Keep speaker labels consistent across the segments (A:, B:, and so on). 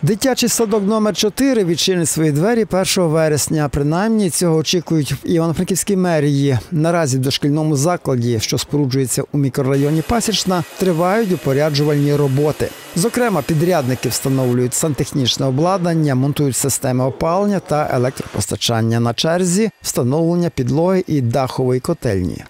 A: Дитячий садок номер 4 відчинить свої двері 1 вересня. Принаймні, цього очікують в Івано-Франківській мерії. Наразі в дошкільному закладі, що споруджується у мікрорайоні Пасічна, тривають упоряджувальні роботи. Зокрема, підрядники встановлюють сантехнічне обладнання, монтують системи опалення та електропостачання. На черзі встановлення підлоги і дахової котельні.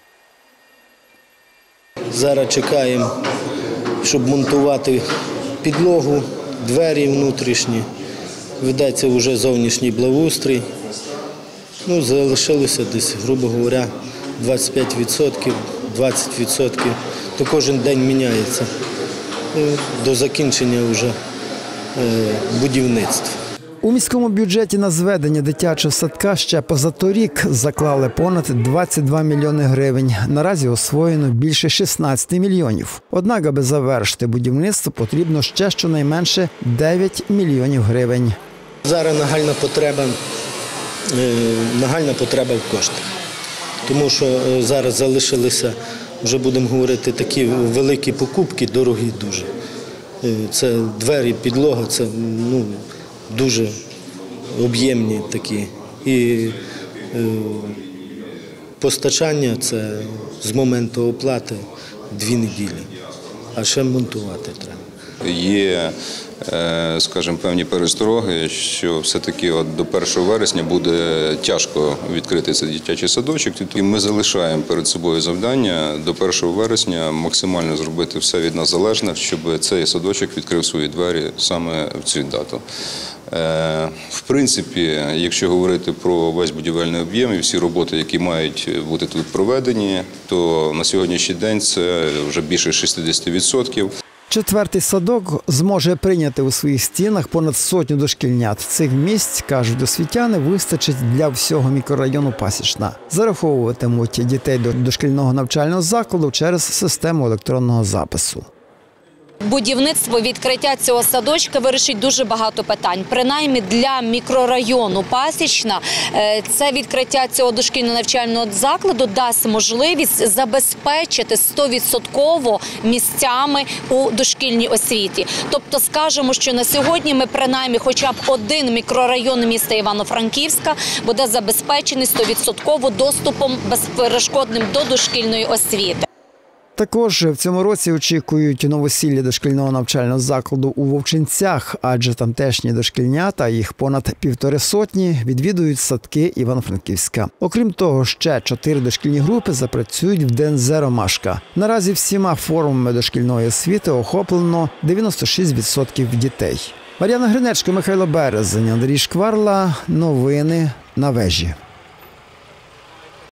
B: Зараз чекаємо, щоб монтувати підлогу, двері внутрішні. Ведеться вже зовнішній благоустрій. Залишилося десь, грубо говоря, 25%, 20%. То кожен день міняється до закінчення вже будівництва.
A: У міському бюджеті на зведення дитячого садка ще позаторік заклали понад 22 мільйони гривень. Наразі освоєно більше 16 мільйонів. Однак, аби завершити будівництво, потрібно ще щонайменше 9 мільйонів гривень.
B: Зараз нагальна потреба в коштах. Тому що зараз залишилися, вже будемо говорити, такі великі покупки, дорогі дуже. Це двері, підлога, це дуже об'ємні такі. І постачання – це з моменту оплати 2 неділі, а ще монтувати треба.
C: Є, скажімо, певні перестороги, що все-таки до 1 вересня буде тяжко відкрити цей дитячий садочок. І ми залишаємо перед собою завдання до 1 вересня максимально зробити все від нас залежне, щоб цей садочок відкрив свої двері саме в цю дату. В принципі, якщо говорити про весь будівельний об'єм і всі роботи, які мають бути тут проведені, то на сьогоднішній день це вже більше 60%.
A: Четвертий садок зможе прийняти у своїх стінах понад 100 дошкільнят. Цих місць, кажуть освітяни, вистачить для всього мікрорайону Пасічна. Зараховуватимуть дітей до дошкільного навчального закладу через систему електронного запису.
D: Будівництво, відкриття цього садочка вирішить дуже багато питань. Принаймні для мікрорайону Пасічна це відкриття цього дошкільного навчального закладу дасть можливість забезпечити 100% місцями у дошкільній освіті. Тобто скажемо, що на сьогодні ми принаймні хоча б один мікрорайон міста Івано-Франківська буде забезпечений 100% доступом безперешкодним до дошкільної освіти.
A: Також в цьому році очікують новосілля дошкільного навчального закладу у Вовчинцях, адже тамтешні дошкільнята, їх понад 150 відвідують садки Івано-Франківська. Окрім того, ще 4 дошкільні групи запрацюють в ДНЗ «Ромашка». Наразі всіма формами дошкільної освіти охоплено 96% дітей. Мар'яна Гринечко, Михайло Березень, Андрій Шкварла. Новини на Вежі.